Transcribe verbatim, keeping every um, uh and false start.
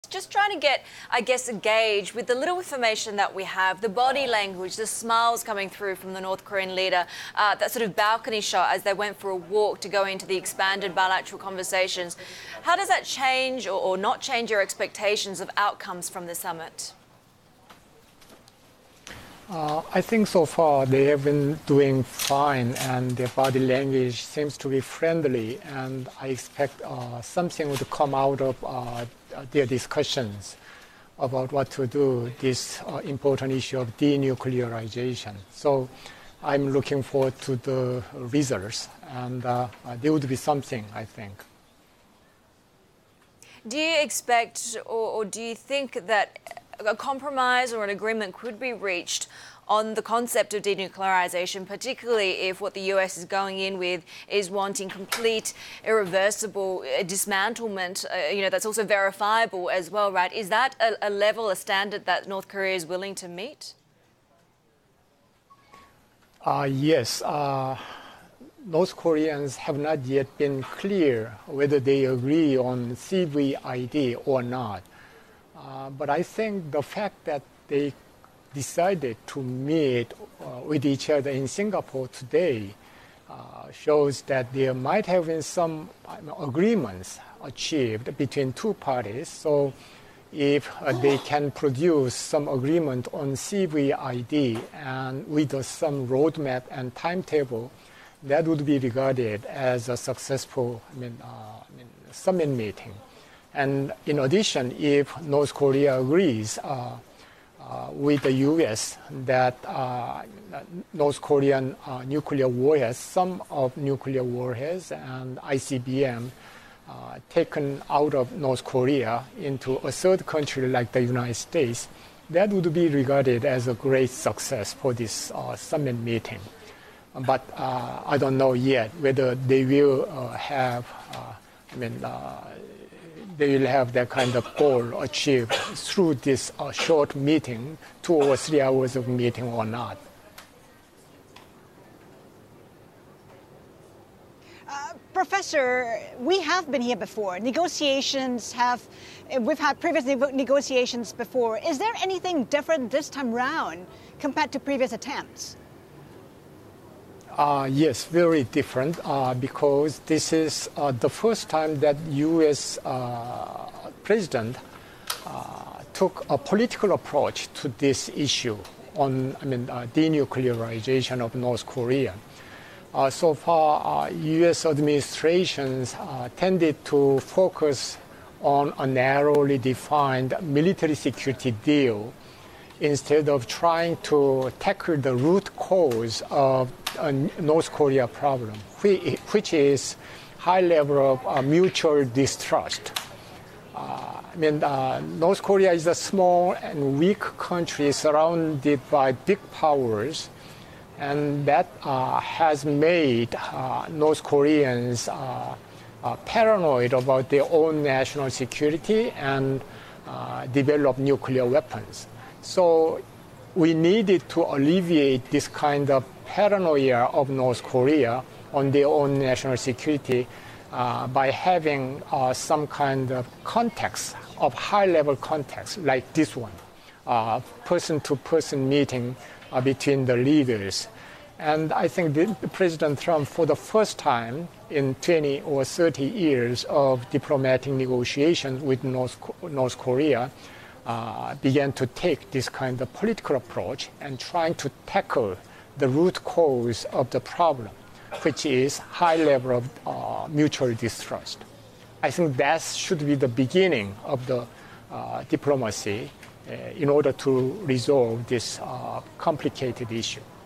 Just trying to get, I guess, a gauge with the little information that we have, the body language, the smiles coming through from the North Korean leader, uh, that sort of balcony shot as they went for a walk to go into the expanded bilateral conversations. How does that change or, or not change your expectations of outcomes from the summit? Uh, I think so far they have been doing fine, and their body language seems to be friendly, and I expect uh, something would come out of uh, their discussions about what to do this uh, important issue of denuclearization. So I'm looking forward to the results, and uh, there would be something, I think. Do you expect or, or do you think that a compromise or an agreement could be reached on the concept of denuclearization, particularly if what the U S is going in with is wanting complete, irreversible uh, dismantlement, uh, you know, that's also verifiable as well, right? Is that a, a level, a standard that North Korea is willing to meet? Uh, yes. Uh, North Koreans have not yet been clear whether they agree on C V I D or not. Uh, but I think the fact that they decided to meet uh, with each other in Singapore today uh, shows that there might have been some agreements achieved between two parties. So if uh, they can produce some agreement on C V I D and with uh, some roadmap and timetable, that would be regarded as a successful I mean, uh, I mean, summit meeting. And in addition, if North Korea agrees uh, uh, with the U S that uh, North Korean uh, nuclear warheads, some of nuclear warheads and I C B M uh, taken out of North Korea into a third country like the United States, that would be regarded as a great success for this uh, summit meeting. But uh, I don't know yet whether they will uh, have, uh, I mean, uh, they will have that kind of goal achieved through this uh, short meeting, two or three hours of meeting or not. Uh, Professor, we have been here before. Negotiations have, we've had previous ne negotiations before. Is there anything different this time round compared to previous attempts? Uh, yes, very different uh, because this is uh, the first time that U S uh, president uh, took a political approach to this issue on, I mean, uh, denuclearization of North Korea. Uh, so far, uh, U S administrations uh, tended to focus on a narrowly defined military security deal instead of trying to tackle the root cause of a North Korea problem, which is high level of uh, mutual distrust. Uh, I mean, uh, North Korea is a small and weak country surrounded by big powers, and that uh, has made uh, North Koreans uh, uh, paranoid about their own national security and uh, develop nuclear weapons. So we needed to alleviate this kind of paranoia of North Korea on their own national security uh, by having uh, some kind of context, of high-level context, like this one, uh, person-to-person meeting uh, between the leaders. And I think that President Trump, for the first time in twenty or thirty years of diplomatic negotiations with North, North Korea, Uh, began to take this kind of political approach and trying to tackle the root cause of the problem, which is high level of uh, mutual distrust. I think that should be the beginning of the uh, diplomacy uh, in order to resolve this uh, complicated issue.